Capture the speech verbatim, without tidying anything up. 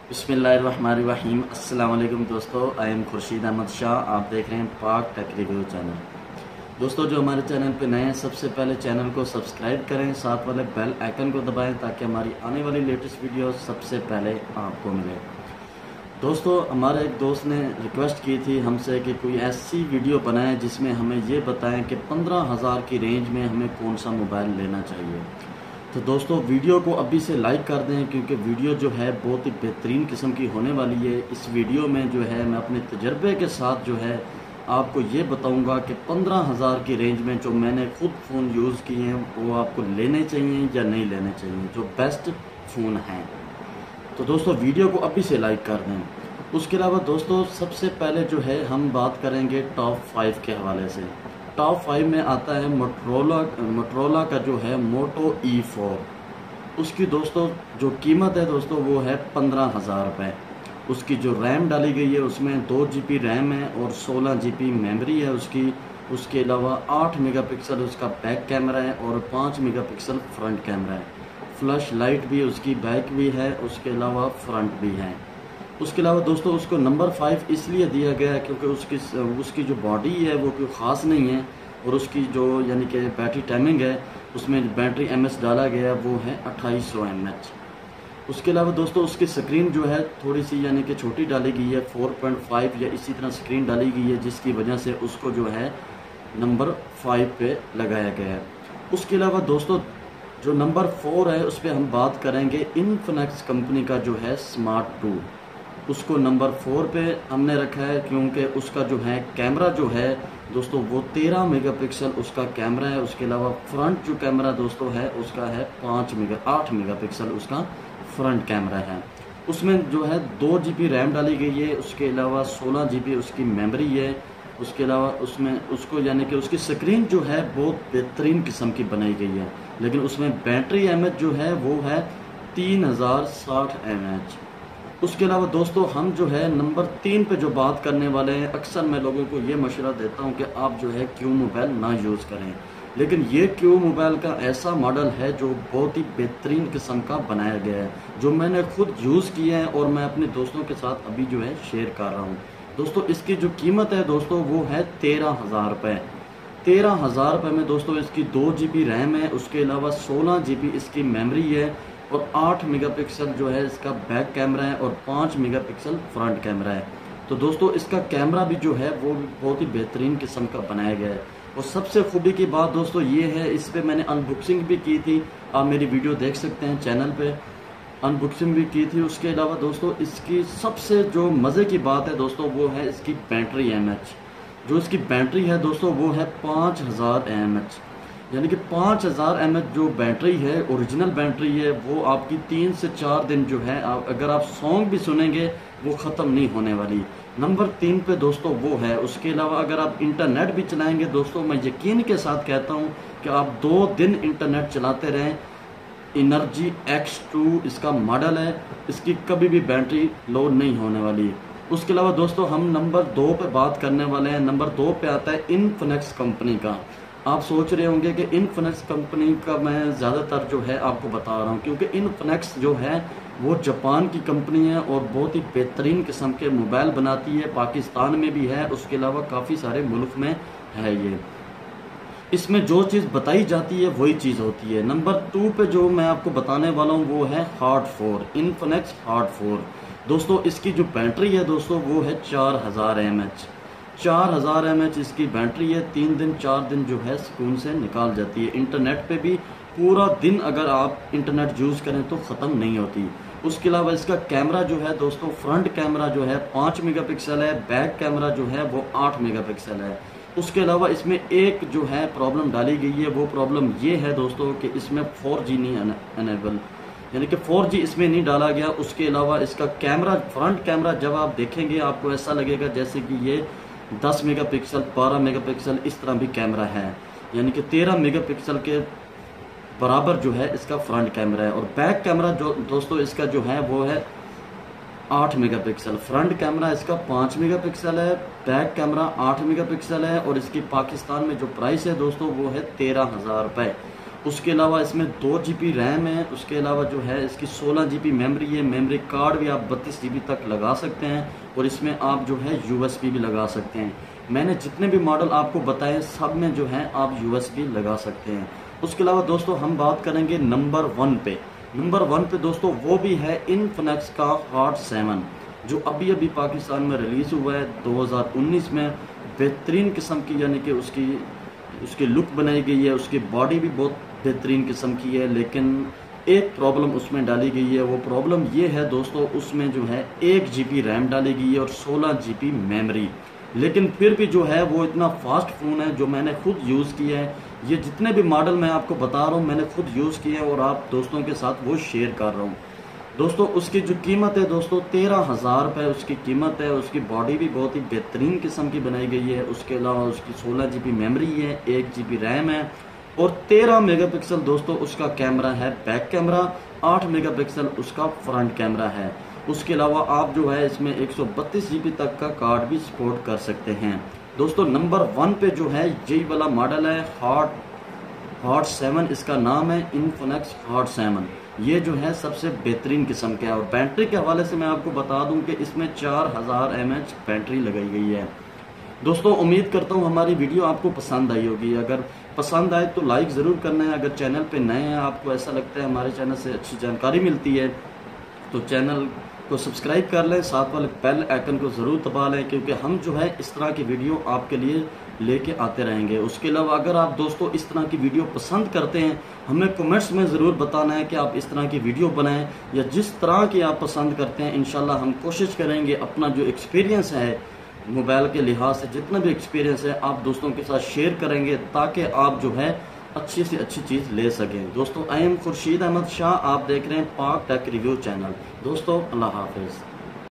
बिस्मिल्लाहिर्रहमानिर्रहीम। अस्सलाम वालेकुम दोस्तों, आई एम खुर्शीद अहमद शाह। आप देख रहे हैं पाक टेक रिव्यू चैनल। दोस्तों, जो हमारे चैनल पे नए हैं, सबसे पहले चैनल को सब्सक्राइब करें, साथ वाले बेल आइकन को दबाएं ताकि हमारी आने वाली लेटेस्ट वीडियो सबसे पहले आपको मिले। दोस्तों, हमारे एक दोस्त ने रिक्वेस्ट की थी हमसे कि कोई ऐसी वीडियो बनाएं जिसमें हमें ये बताएं कि पंद्रह हज़ार की रेंज में हमें कौन सा मोबाइल लेना चाहिए। तो दोस्तों, वीडियो को अभी से लाइक कर दें क्योंकि वीडियो जो है बहुत ही बेहतरीन किस्म की होने वाली है। इस वीडियो में जो है मैं अपने तजर्बे के साथ जो है आपको ये बताऊंगा कि पंद्रह हज़ार की रेंज में जो मैंने खुद फ़ोन यूज़ किए हैं वो आपको लेने चाहिए या नहीं लेने चाहिए, जो बेस्ट फ़ोन हैं। तो दोस्तों, वीडियो को अभी से लाइक कर दें। उसके अलावा दोस्तों, सबसे पहले जो है हम बात करेंगे टॉप फाइव के हवाले से। टॉप फाइव में आता है मोटरोला मोटरोला का जो है मोटो ई फोर। उसकी दोस्तों जो कीमत है दोस्तों वो है पंद्रह हज़ार रुपये। उसकी जो रैम डाली गई है उसमें दो जी बी रैम है और सोलह जी बी मेमोरी है उसकी। उसके अलावा आठ मेगापिक्सल उसका बैक कैमरा है और पाँच मेगापिक्सल फ्रंट कैमरा है। फ्लैश लाइट भी उसकी बैक भी है, उसके अलावा फ्रंट भी है। उसके अलावा दोस्तों उसको नंबर फाइव इसलिए दिया गया है क्योंकि उसकी उसकी जो बॉडी है वो कोई ख़ास नहीं है और उसकी जो यानी कि बैटरी टाइमिंग है उसमें बैटरी एम एच डाला गया है वो है अट्ठाईस सौ एम एच। उसके अलावा दोस्तों उसकी स्क्रीन जो है थोड़ी सी यानी कि छोटी डाली गई है, फोर पॉइंट फाइव या इसी तरह स्क्रीन डाली गई है जिसकी वजह से उसको जो है नंबर फाइव पे लगाया गया है। उसके अलावा दोस्तों जो नंबर फोर है उस पर हम बात करेंगे इन्फिनिक्स कंपनी का जो है स्मार्ट टू। उसको नंबर फोर पे हमने रखा है क्योंकि उसका जो है कैमरा जो है दोस्तों वो तेरह मेगापिक्सल उसका कैमरा है। उसके अलावा फ्रंट जो कैमरा दोस्तों है उसका है पाँच मेगा आठ मेगापिक्सल उसका फ्रंट कैमरा है। उसमें जो है दो जी बी रैम डाली गई है, उसके अलावा सोलह जी बी उसकी मेमोरी है। उसके अलावा उसमें उसको यानी कि उसकी स्क्रीन जो है बहुत बेहतरीन किस्म की बनाई गई है, लेकिन उसमें बैटरी एम एच जो है वो है तीन हज़ार साठ एम एच। उसके अलावा दोस्तों हम जो है नंबर तीन पे जो बात करने वाले हैं, अक्सर मैं लोगों को ये मशवरा देता हूँ कि आप जो है क्यू मोबाइल ना यूज़ करें, लेकिन ये क्यू मोबाइल का ऐसा मॉडल है जो बहुत ही बेहतरीन किस्म का बनाया गया है, जो मैंने खुद यूज़ किया है और मैं अपने दोस्तों के साथ अभी जो है शेयर कर रहा हूँ। दोस्तों इसकी जो कीमत है दोस्तों वो है तेरह हज़ार रुपये। तेरह हज़ार रुपये में दोस्तों इसकी दो जी बी रैम है, उसके अलावा सोलह जी बी इसकी मेमोरी है और आठ मेगापिक्सल जो है इसका बैक कैमरा है और पाँच मेगापिक्सल फ्रंट कैमरा है। तो दोस्तों इसका कैमरा भी जो है वो बहुत ही बेहतरीन किस्म का बनाया गया है। और सबसे खूबी की बात दोस्तों ये है, इस पर मैंने अनबॉक्सिंग भी की थी, आप मेरी वीडियो देख सकते हैं चैनल पे, अनबॉक्सिंग भी की थी। उसके अलावा दोस्तों इसकी सबसे जो मज़े की बात है दोस्तों वो है इसकी बैटरी एम एच। जो इसकी बैटरी है दोस्तों वो है पाँच हज़ार एम एच, यानी कि पाँच हज़ार एम एच जो बैटरी है, ओरिजिनल बैटरी है, वो आपकी तीन से चार दिन जो है आप अगर आप सॉन्ग भी सुनेंगे वो ख़त्म नहीं होने वाली। नंबर तीन पे दोस्तों वो है। उसके अलावा अगर आप इंटरनेट भी चलाएंगे दोस्तों, मैं यकीन के साथ कहता हूँ कि आप दो दिन इंटरनेट चलाते रहें। एनर्जी एक्स टू इसका मॉडल है, इसकी कभी भी बैटरी लो नहीं होने वाली। उसके अलावा दोस्तों हम नंबर दो पे बात करने वाले हैं। नंबर दो पे आता है इन्फिनिक्स कंपनी का। आप सोच रहे होंगे कि इन्फिनिक्स कंपनी का मैं ज़्यादातर जो है आपको बता रहा हूँ क्योंकि इन्फिनिक्स जो है वो जापान की कंपनी है और बहुत ही बेहतरीन किस्म के मोबाइल बनाती है, पाकिस्तान में भी है, उसके अलावा काफ़ी सारे मुल्क में है ये। इसमें जो चीज़ बताई जाती है वही चीज़ होती है। नंबर टू पे जो मैं आपको बताने वाला हूँ वो है Hot four, Infinix Hot four. दोस्तों इसकी जो बैटरी है दोस्तों वो है चार हज़ार एम एच। चार हज़ार एम एच इसकी बैटरी है, तीन दिन चार दिन जो है सुकून से निकाल जाती है। इंटरनेट पे भी पूरा दिन अगर आप इंटरनेट यूज़ करें तो ख़त्म नहीं होती। उसके अलावा इसका कैमरा जो है दोस्तों, फ्रंट कैमरा जो है पाँच मेगापिक्सल है, बैक कैमरा जो है वो आठ मेगापिक्सल है। उसके अलावा इसमें एक जो है प्रॉब्लम डाली गई है, वो प्रॉब्लम ये है दोस्तों कि इसमें फोर जी नहीं अनेबल, यानी कि फोर जी इसमें नहीं डाला गया। उसके अलावा इसका कैमरा, फ्रंट कैमरा जब आप देखेंगे आपको ऐसा लगेगा जैसे कि ये दस मेगापिक्सल, बारह मेगापिक्सल इस तरह भी कैमरा है, यानी कि तेरह मेगापिक्सल के बराबर जो है इसका फ्रंट कैमरा है। और बैक कैमरा जो दोस्तों इसका जो है वो है आठ मेगापिक्सल। फ्रंट कैमरा इसका पाँच मेगापिक्सल है, बैक कैमरा आठ मेगापिक्सल है और इसकी पाकिस्तान में जो प्राइस है दोस्तों वो है तेरह हज़ार रुपये। उसके अलावा इसमें दो जी बी रैम है, उसके अलावा जो है इसकी सोलह जी बी मेमरी है। मेमोरी कार्ड भी आप बत्तीस जी बी तक लगा सकते हैं और इसमें आप जो है यू एस बी भी लगा सकते हैं। मैंने जितने भी मॉडल आपको बताए सब में जो है आप यू एस बी लगा सकते हैं। उसके अलावा दोस्तों हम बात करेंगे नंबर वन पे। नंबर वन पे दोस्तों वो भी है इन्फिनिक्स का हॉट सेवन, जो अभी अभी पाकिस्तान में रिलीज़ हुआ है दो हज़ार उन्नीस में। बेहतरीन किस्म की यानी कि उसकी उसकी लुक बनाई गई है, उसकी बॉडी भी बहुत बेहतरीन किस्म की है। लेकिन एक प्रॉब्लम उसमें डाली गई है, वो प्रॉब्लम ये है दोस्तों उसमें जो है एक जी बी रैम डाली गई है और सोलह जी बी मेमरी। लेकिन फिर भी जो है वो इतना फास्ट फ़ोन है, जो मैंने खुद यूज़ किया है। ये जितने भी मॉडल मैं आपको बता रहा हूँ मैंने खुद यूज़ किए हैं और आप दोस्तों के साथ वो शेयर कर रहा हूँ। दोस्तों उसकी जो कीमत है दोस्तों तेरह हज़ार रुपये उसकी कीमत है। उसकी बॉडी भी बहुत ही बेहतरीन किस्म की बनाई गई है। उसके अलावा उसकी सोलह जी बी मेमरी है, एक जी बी रैम है और तेरह मेगापिक्सल दोस्तों उसका कैमरा है बैक कैमरा, आठ मेगापिक्सल उसका फ्रंट कैमरा है। उसके अलावा आप जो है इसमें एक सौ बत्तीस जी बी तक का कार्ड भी सपोर्ट कर सकते हैं। दोस्तों नंबर वन पे जो है यही वाला मॉडल है हॉट हॉट सेवन, इसका नाम है इन्फिनिक्स हॉट सेवन। ये जो है सबसे बेहतरीन किस्म का है और बैटरी के हवाले से मैं आपको बता दूं कि इसमें चार हज़ार एम एच बैटरी लगाई गई है। दोस्तों उम्मीद करता हूं हमारी वीडियो आपको पसंद आई होगी। अगर पसंद आए तो लाइक ज़रूर करना है। अगर चैनल पे नए हैं, आपको ऐसा लगता है हमारे चैनल से अच्छी जानकारी मिलती है, तो चैनल को सब्सक्राइब कर लें, साथ वाले बेल आइकन को ज़रूर दबा लें, क्योंकि हम जो है इस तरह की वीडियो आपके लिए लेके आते रहेंगे। उसके अलावा अगर आप दोस्तों इस तरह की वीडियो पसंद करते हैं, हमें कमेंट्स में ज़रूर बताना है कि आप इस तरह की वीडियो बनाएं या जिस तरह की आप पसंद करते हैं। इंशाल्लाह हम कोशिश करेंगे अपना जो एक्सपीरियंस है मोबाइल के लिहाज से, जितना भी एक्सपीरियंस है आप दोस्तों के साथ शेयर करेंगे ताकि आप जो है अच्छी से अच्छी चीज़ ले सकें। दोस्तों आई एम खुर्शीद अहमद शाह, आप देख रहे हैं पाक टेक रिव्यू चैनल। दोस्तों अल्लाह हाफिज़।